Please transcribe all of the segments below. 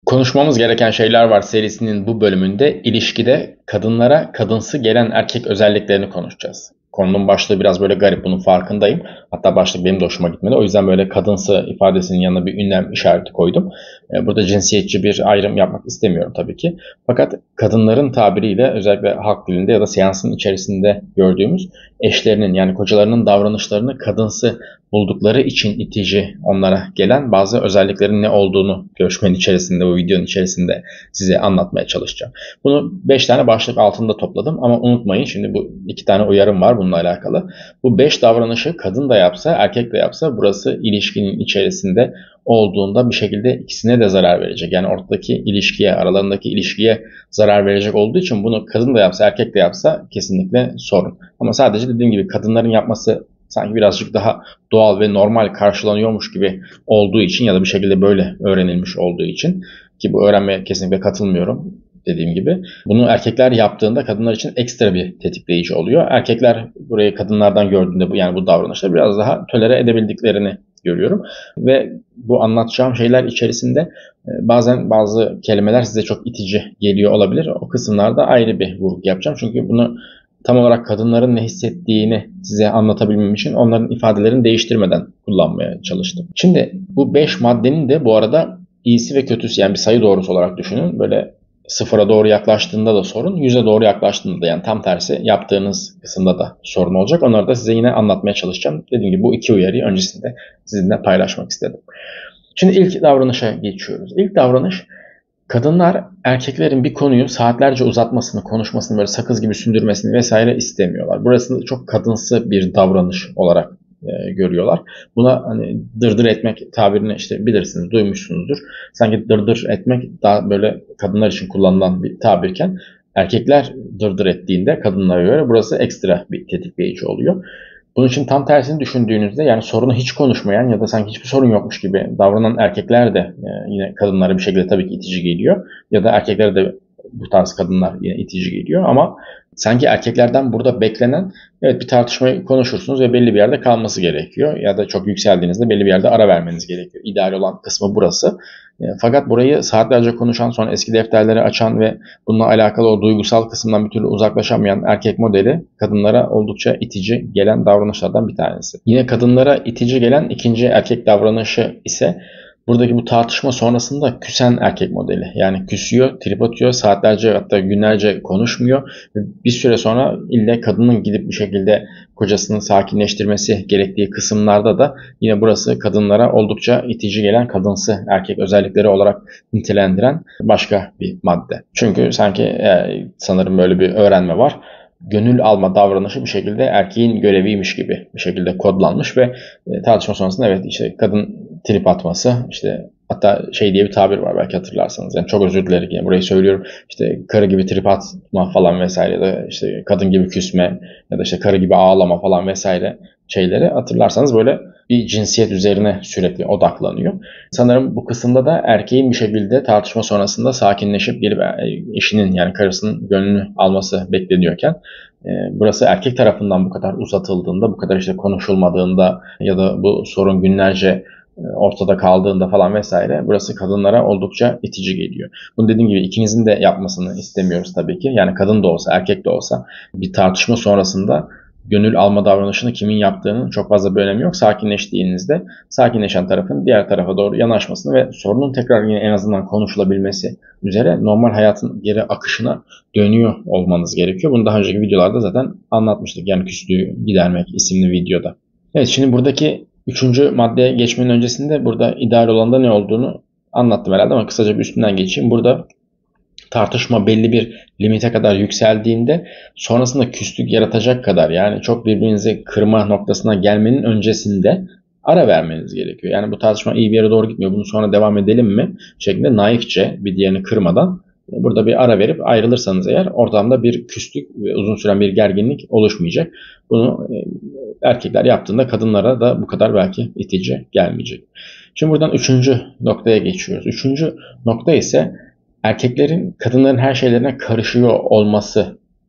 Konuşmamız gereken şeyler var serisinin bu bölümünde ilişkide kadınlara kadınsı gelen erkek özelliklerini konuşacağız. Konunun başlığı biraz böyle garip, bunun farkındayım. Hatta başlık benim de hoşuma gitmedi. O yüzden böyle kadınsı ifadesinin yanına bir ünlem işareti koydum. Burada cinsiyetçi bir ayrım yapmak istemiyorum tabii ki. Fakat kadınların tabiriyle özellikle halk dilinde ya da seansın içerisinde gördüğümüz eşlerinin yani kocalarının davranışlarını kadınsı buldukları için itici onlara gelen bazı özelliklerin ne olduğunu görüşmenin içerisinde, bu videonun içerisinde size anlatmaya çalışacağım. Bunu 5 tane başlık altında topladım ama unutmayın, şimdi bu 2 tane uyarım var bununla alakalı. Bu 5 davranışı kadın da yapsa erkek de yapsa burası ilişkinin içerisinde olduğunda bir şekilde ikisine de zarar verecek. Yani ortadaki ilişkiye, aralarındaki ilişkiye zarar verecek olduğu için bunu kadın da yapsa erkek de yapsa kesinlikle sorun. Ama sadece dediğim gibi kadınların yapması sanki birazcık daha doğal ve normal karşılanıyormuş gibi olduğu için ya da bir şekilde böyle öğrenilmiş olduğu için, ki bu öğrenmeye kesinlikle katılmıyorum dediğim gibi. Bunu erkekler yaptığında kadınlar için ekstra bir tetikleyici oluyor. Erkekler burayı kadınlardan gördüğünde bu davranışları biraz daha tolere edebildiklerini görüyorum. Ve bu anlatacağım şeyler içerisinde bazen bazı kelimeler size çok itici geliyor olabilir. O kısımlarda ayrı bir vurgu yapacağım. Çünkü bunu tam olarak kadınların ne hissettiğini size anlatabilmem için onların ifadelerini değiştirmeden kullanmaya çalıştım. Şimdi bu 5 maddenin de bu arada iyisi ve kötüsü, yani bir sayı doğrusu olarak düşünün. Böyle sıfıra doğru yaklaştığında da sorun, 100'e doğru yaklaştığında da, yani tam tersi yaptığınız kısımda da sorun olacak. Onları da size yine anlatmaya çalışacağım. Dediğim gibi bu iki uyarıyı öncesinde sizinle paylaşmak istedim. Şimdi ilk davranışa geçiyoruz. İlk davranış, kadınlar erkeklerin bir konuyu saatlerce uzatmasını, konuşmasını, böyle sakız gibi sündürmesini vesaire istemiyorlar. Burası çok kadınsı bir davranış olarak görüyorlar. Buna hani dırdır etmek tabirini işte bilirsiniz, duymuşsunuzdur. Sanki dırdır etmek daha böyle kadınlar için kullanılan bir tabirken erkekler dırdır ettiğinde kadınlara göre burası ekstra bir tetikleyici oluyor. Bunun için tam tersini düşündüğünüzde, yani sorunu hiç konuşmayan ya da sanki hiçbir sorun yokmuş gibi davranan erkekler de yine kadınlara bir şekilde tabii ki itici geliyor. Ya da erkeklere de bu tarz kadınlar yine itici geliyor ama sanki erkeklerden burada beklenen, evet bir tartışmayı konuşursunuz ve belli bir yerde kalması gerekiyor. Ya da çok yükseldiğinizde belli bir yerde ara vermeniz gerekiyor. İdeal olan kısmı burası. Fakat burayı saatlerce konuşan, sonra eski defterleri açan ve bununla alakalı o duygusal kısımdan bir türlü uzaklaşamayan erkek modeli kadınlara oldukça itici gelen davranışlardan bir tanesi. Yine kadınlara itici gelen ikinci erkek davranışı ise buradaki bu tartışma sonrasında küsen erkek modeli. Yani küsüyor, trip atıyor, saatlerce hatta günlerce konuşmuyor. Bir süre sonra illa kadının gidip bir şekilde kocasını sakinleştirmesi gerektiği kısımlarda da yine burası kadınlara oldukça itici gelen kadınsı erkek özellikleri olarak nitelendiren başka bir madde. Çünkü sanki sanırım böyle bir öğrenme var. Gönül alma davranışı bir şekilde erkeğin göreviymiş gibi bir şekilde kodlanmış ve tartışma sonrasında evet işte kadın trip atması, işte hatta şey diye bir tabir var belki hatırlarsanız, yani çok özür dilerim yine burayı söylüyorum, işte karı gibi trip atma falan vesaire ya da işte kadın gibi küsme ya da işte karı gibi ağlama falan vesaire şeyleri hatırlarsanız böyle bir cinsiyet üzerine sürekli odaklanıyor. Sanırım bu kısımda da erkeğin bir şekilde tartışma sonrasında sakinleşip gelip eşinin yani karısının gönlünü alması bekleniyorken burası erkek tarafından bu kadar uzatıldığında, bu kadar işte konuşulmadığında ya da bu sorun günlerce ortada kaldığında falan vesaire burası kadınlara oldukça itici geliyor. Bunu dediğim gibi ikinizin de yapmasını istemiyoruz tabii ki. Yani kadın da olsa erkek de olsa bir tartışma sonrasında gönül alma davranışını kimin yaptığının çok fazla bir önemi yok. Sakinleştiğinizde sakinleşen tarafın diğer tarafa doğru yanaşmasını ve sorunun tekrar yine en azından konuşulabilmesi üzere normal hayatın geri akışına dönüyor olmanız gerekiyor. Bunu daha önceki videolarda zaten anlatmıştık. Yani küslüğü gidermek isimli videoda. Evet, şimdi buradaki üçüncü maddeye geçmenin öncesinde burada ideal olan da ne olduğunu anlattım herhalde ama kısaca bir üstünden geçeyim. Burada tartışma belli bir limite kadar yükseldiğinde sonrasında küslük yaratacak kadar, yani çok birbirinizi kırma noktasına gelmenin öncesinde ara vermeniz gerekiyor. Yani bu tartışma iyi bir yere doğru gitmiyor, bunu sonra devam edelim mi şeklinde naifçe bir diğerini kırmadan burada bir ara verip ayrılırsanız eğer ortamda bir küslük ve uzun süren bir gerginlik oluşmayacak. Bunu erkekler yaptığında kadınlara da bu kadar belki itici gelmeyecek. Şimdi buradan üçüncü noktaya geçiyoruz. Üçüncü nokta ise erkeklerin kadınların her şeylerine karışıyor olması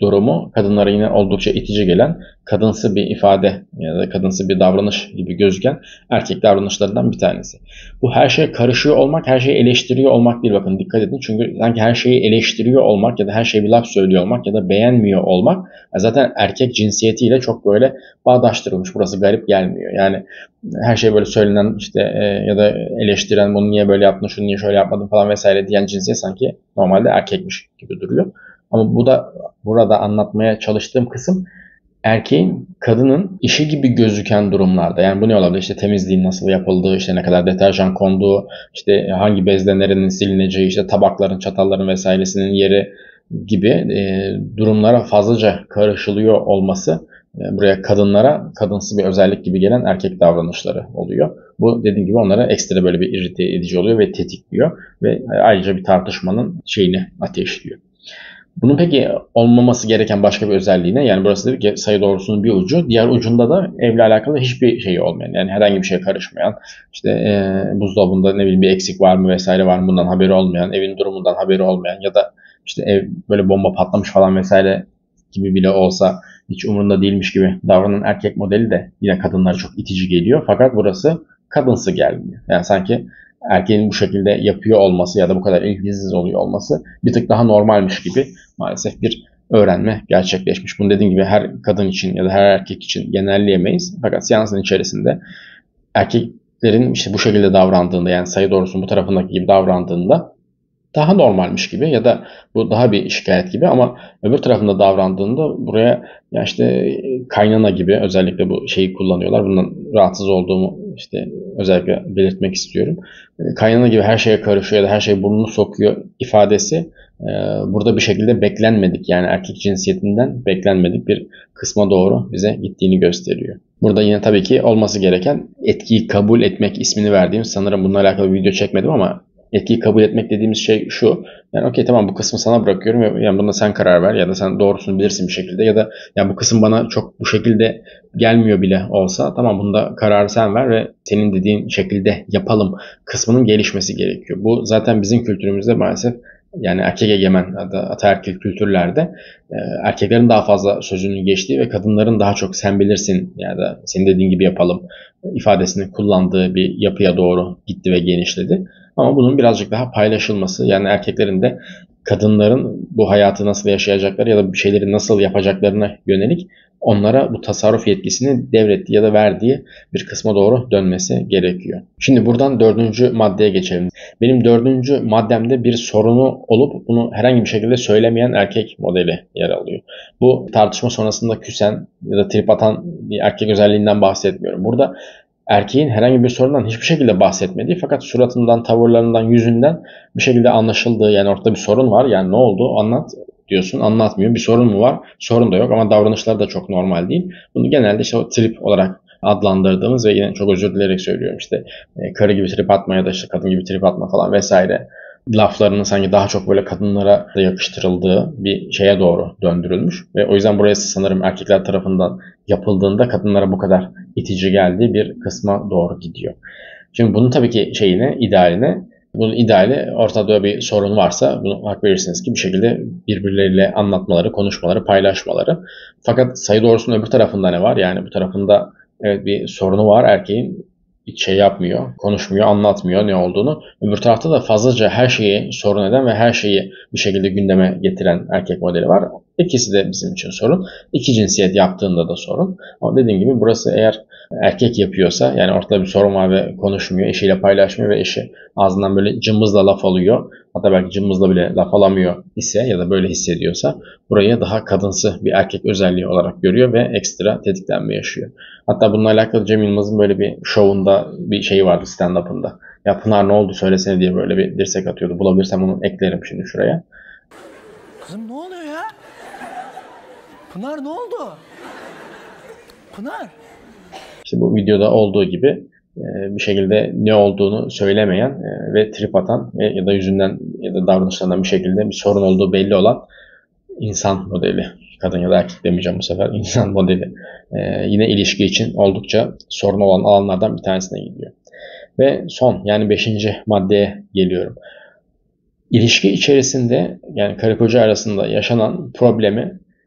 durumu kadınlara yine oldukça itici gelen, kadınsı bir ifade ya da kadınsı bir davranış gibi gözüken erkek davranışlarından bir tanesi. Bu her şeye karışıyor olmak, her şeyi eleştiriyor olmak değil, bakın dikkat edin. Çünkü sanki her şeyi eleştiriyor olmak ya da her şeye bir laf söylüyor olmak ya da beğenmiyor olmak zaten erkek cinsiyetiyle çok böyle bağdaştırılmış. Burası garip gelmiyor. Yani her şey böyle söylenen işte ya da eleştiren, bunu niye böyle yaptın, şunu niye şöyle yapmadın falan vesaire diyen cinsiyet sanki normalde erkekmiş gibi duruyor. Ama bu da burada anlatmaya çalıştığım kısım erkeğin kadının işi gibi gözüken durumlarda. Yani bu ne olabilir? İşte temizliğin nasıl yapıldığı, işte ne kadar deterjan konduğu, işte hangi bezle nerenin silineceği, işte tabakların, çatalların vesairesinin yeri gibi durumlara fazlaca karışılıyor olması buraya kadınlara kadınsı bir özellik gibi gelen erkek davranışları oluyor. Bu dediğim gibi onlara ekstra böyle bir irite edici oluyor ve tetikliyor ve ayrıca bir tartışmanın şeyini ateşliyor. Bunun peki olmaması gereken başka bir özelliği ne? Yani burası dedik ki sayı doğrusunun bir ucu. Diğer ucunda da evle alakalı hiçbir şey olmayan, yani herhangi bir şeye karışmayan, işte buzdolabında ne bileyim bir eksik var mı vesaire var mı bundan haberi olmayan, evin durumundan haberi olmayan ya da işte ev böyle bomba patlamış falan vesaire gibi bile olsa hiç umurunda değilmiş gibi davranan erkek modeli de yine kadınlara çok itici geliyor. Fakat burası kadınsı gelmiyor. Yani sanki erkeğin bu şekilde yapıyor olması ya da bu kadar ilgisiz oluyor olması bir tık daha normalmiş gibi maalesef bir öğrenme gerçekleşmiş. Bunu dediğim gibi her kadın için ya da her erkek için genelleyemeyiz. Fakat seansın içerisinde erkeklerin işte bu şekilde davrandığında, yani sayı doğrusunun bu tarafındaki gibi davrandığında daha normalmiş gibi ya da bu daha bir şikayet gibi, ama öbür tarafında davrandığında buraya ya işte kaynana gibi özellikle bu şeyi kullanıyorlar. Bundan rahatsız olduğumu işte özellikle belirtmek istiyorum. Kaynana gibi her şeye karışıyor ya da her şeye burnunu sokuyor ifadesi burada bir şekilde beklenmedik, yani erkek cinsiyetinden beklenmedik bir kısma doğru bize gittiğini gösteriyor. Burada yine tabii ki olması gereken etkiyi kabul etmek ismini verdiğim, sanırım bununla alakalı bir video çekmedim ama etkiyi kabul etmek dediğimiz şey şu. Yani okey tamam, bu kısmı sana bırakıyorum ve yani bunda sen karar ver ya da sen doğrusunu bilirsin bir şekilde ya da yani bu kısım bana çok bu şekilde gelmiyor bile olsa tamam, bunda kararı sen ver ve senin dediğin şekilde yapalım kısmının gelişmesi gerekiyor. Bu zaten bizim kültürümüzde maalesef, yani erkek egemen ya da ataerkil kültürlerde erkeklerin daha fazla sözünün geçtiği ve kadınların daha çok sen bilirsin ya da senin dediğin gibi yapalım ifadesini kullandığı bir yapıya doğru gitti ve genişledi. Ama bunun birazcık daha paylaşılması, yani erkeklerin de kadınların bu hayatı nasıl yaşayacakları ya da bir şeyleri nasıl yapacaklarına yönelik onlara bu tasarruf yetkisini devrettiği ya da verdiği bir kısma doğru dönmesi gerekiyor. Şimdi buradan 4. maddeye geçelim. Benim 4. maddemde bir sorunu olup bunu herhangi bir şekilde söylemeyen erkek modeli yer alıyor. Bu tartışma sonrasında küsen ya da trip atan bir erkek özelliğinden bahsetmiyorum. Burada erkeğin herhangi bir sorundan hiçbir şekilde bahsetmediği fakat suratından, tavırlarından, yüzünden bir şekilde anlaşıldığı, yani ortada bir sorun var, yani ne oldu anlat diyorsun, anlatmıyor. Bir sorun mu var? Sorun da yok ama davranışları da çok normal değil. Bunu genelde işte o trip olarak adlandırdığımız ve yine çok özür dileyerek söylüyorum, işte karı gibi trip atma ya da işte kadın gibi trip atma falan vesaire laflarının sanki daha çok böyle kadınlara da yakıştırıldığı bir şeye doğru döndürülmüş. Ve o yüzden buraya sanırım erkekler tarafından yapıldığında kadınlara bu kadar itici geldiği bir kısma doğru gidiyor. Şimdi bunun tabii ki idealine, bunun ideali ortada bir sorun varsa bunu hak verirsiniz ki bir şekilde birbirleriyle anlatmaları, konuşmaları, paylaşmaları. Fakat sayı doğrusunun öbür tarafında ne var? Yani bu tarafında evet bir sorunu var erkeğin, hiç şey yapmıyor, konuşmuyor, anlatmıyor ne olduğunu. Öbür tarafta da fazlaca her şeyi sorun eden ve her şeyi bir şekilde gündeme getiren erkek modeli var. İkisi de bizim için sorun. İki cinsiyet yaptığında da sorun. Ama dediğim gibi burası eğer erkek yapıyorsa, yani ortada bir sorun var ve konuşmuyor, eşiyle paylaşmıyor ve eşi ağzından böyle cımbızla laf alıyor, hatta belki cımbızla bile laf alamıyor ise ya da böyle hissediyorsa burayı daha kadınsı bir erkek özelliği olarak görüyor ve ekstra tetiklenme yaşıyor. Hatta bununla alakalı Cem Yılmaz'ın böyle bir şovunda bir şeyi vardı, stand-up'ında. Ya Pınar ne oldu söylesene diye böyle bir dirsek atıyordu. Bulabilirsem onu eklerim şimdi şuraya. Kızım ne oluyor ya? Pınar ne oldu? Pınar. İşte bu videoda olduğu gibi bir şekilde ne olduğunu söylemeyen ve trip atan ya da yüzünden ya da davranışlarından bir şekilde bir sorun olduğu belli olan insan modeli. Kadın ya da erkek demeyeceğim bu sefer. İnsan modeli. Yine ilişki için oldukça sorun olan alanlardan bir tanesine gidiyor. Ve son, yani 5. maddeye geliyorum. İlişki içerisinde, yani karı koca arasında yaşanan problemi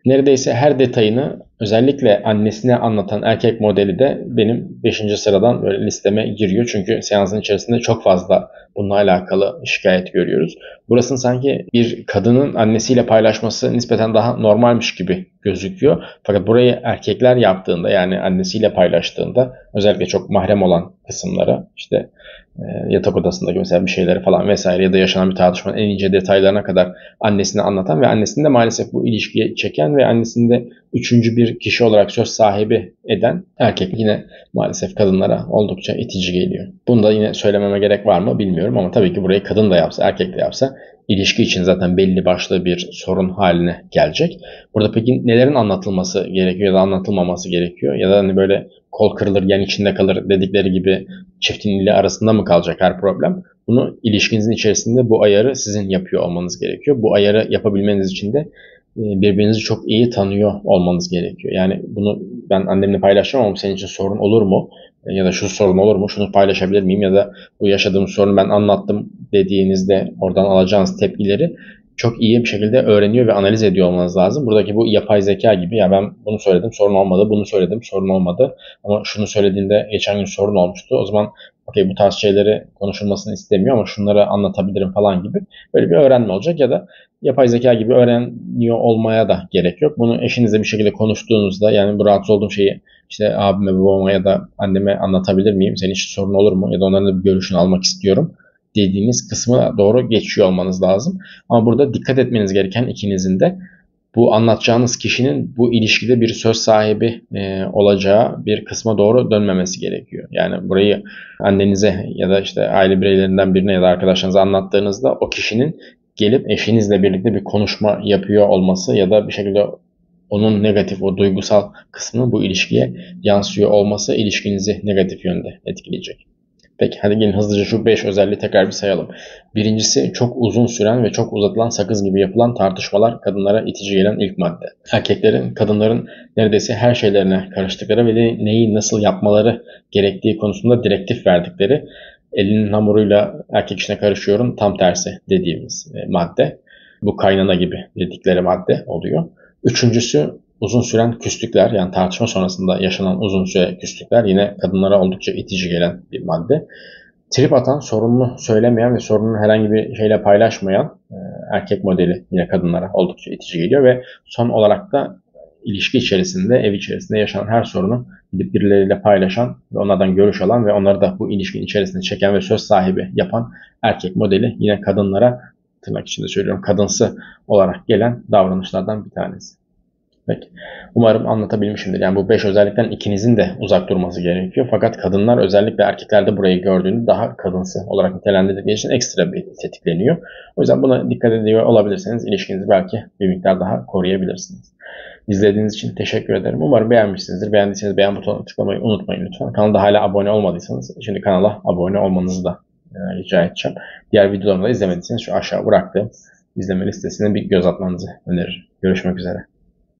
Neredeyse her detayını özellikle annesine anlatan erkek modeli de benim 5. sıradan böyle listeme giriyor. Çünkü seansın içerisinde çok fazla bununla alakalı şikayet görüyoruz. Burasını sanki bir kadının annesiyle paylaşması nispeten daha normalmiş gibi gözüküyor. Fakat burayı erkekler yaptığında, yani annesiyle paylaştığında, özellikle çok mahrem olan kısımlara, işte yatak odasındaki mesela bir şeyleri falan vesaire ya da yaşanan bir tartışmanın en ince detaylarına kadar annesine anlatan ve annesini de maalesef bu ilişkiye çeken ve annesini de üçüncü bir kişi olarak söz sahibi eden erkek yine maalesef kadınlara oldukça itici geliyor. Bunu da yine söylememe gerek var mı bilmiyorum ama tabii ki burayı kadın da yapsa, erkek de yapsa ilişki için zaten belli başlı bir sorun haline gelecek. Burada peki nelerin anlatılması gerekiyor ya da anlatılmaması gerekiyor? Ya da hani böyle kol kırılır, yan içinde kalır dedikleri gibi çiftin ili arasında mı kalacak her problem? Bunu ilişkinizin içerisinde bu ayarı sizin yapıyor olmanız gerekiyor. Bu ayarı yapabilmeniz için de birbirinizi çok iyi tanıyor olmanız gerekiyor. Yani bunu ben annemle paylaşacağım ama senin için sorun olur mu? Ya da şu sorun olur mu? Şunu paylaşabilir miyim? Ya da bu yaşadığım sorunu ben anlattım dediğinizde oradan alacağınız tepkileri çok iyi bir şekilde öğreniyor ve analiz ediyor olmanız lazım. Buradaki bu yapay zeka gibi, ya ben bunu söyledim sorun olmadı, bunu söyledim sorun olmadı ama şunu söylediğinde geçen gün sorun olmuştu. O zaman okey, bu tarz şeyleri konuşulmasını istemiyor ama şunları anlatabilirim falan gibi böyle bir öğrenme olacak. Ya da yapay zeka gibi öğreniyor olmaya da gerek yok. Bunu eşinizle bir şekilde konuştuğunuzda, yani bu rahatsız olduğum şeyi işte abime, babama ya da anneme anlatabilir miyim? Senin için sorun olur mu? Ya da onların da bir görüşünü almak istiyorum dediğiniz kısmına doğru geçiyor olmanız lazım. Ama burada dikkat etmeniz gereken, ikinizin de bu anlatacağınız kişinin bu ilişkide bir söz sahibi olacağı bir kısma doğru dönmemesi gerekiyor. Yani burayı annenize ya da işte aile bireylerinden birine ya da arkadaşlarınıza anlattığınızda o kişinin gelip eşinizle birlikte bir konuşma yapıyor olması ya da bir şekilde onun negatif, o duygusal kısmının bu ilişkiye yansıyor olması ilişkinizi negatif yönde etkileyecek. Peki hadi gelin hızlıca şu 5 özelliği tekrar bir sayalım. Birincisi, çok uzun süren ve çok uzatılan sakız gibi yapılan tartışmalar kadınlara itici gelen ilk madde. Erkeklerin kadınların neredeyse her şeylerine karıştıkları ve neyi nasıl yapmaları gerektiği konusunda direktif verdikleri, elinin hamuruyla erkek işine karışıyorum tam tersi dediğimiz madde. Bu kaynana gibi dedikleri madde oluyor. Üçüncüsü, uzun süren küslükler, yani tartışma sonrasında yaşanan uzun süre küslükler yine kadınlara oldukça itici gelen bir madde. Trip atan, sorununu söylemeyen ve sorununu herhangi bir şeyle paylaşmayan erkek modeli yine kadınlara oldukça itici geliyor ve son olarak da ilişki içerisinde, ev içerisinde yaşanan her sorunu gidip birileriyle paylaşan ve onlardan görüş alan ve onları da bu ilişkinin içerisine çeken ve söz sahibi yapan erkek modeli yine kadınlara, tırnak içinde söylüyorum, kadınsı olarak gelen davranışlardan bir tanesi. Peki. Umarım anlatabilmişimdir. Yani bu 5 özellikten ikinizin de uzak durması gerekiyor. Fakat kadınlar özellikle erkeklerde burayı gördüğünde daha kadınsı olarak nitelendirdikleri için ekstra bir tetikleniyor. O yüzden buna dikkat ediyor olabilirseniz ilişkinizi belki bir miktar daha koruyabilirsiniz. İzlediğiniz için teşekkür ederim. Umarım beğenmişsinizdir. Beğendiyseniz beğen butonuna tıklamayı unutmayın lütfen. Kanalda hala abone olmadıysanız şimdi kanala abone olmanızı da rica edeceğim. Diğer videolarımı da izlemediyseniz şu aşağı bıraktığım izleme listesine bir göz atmanızı öneririm. Görüşmek üzere.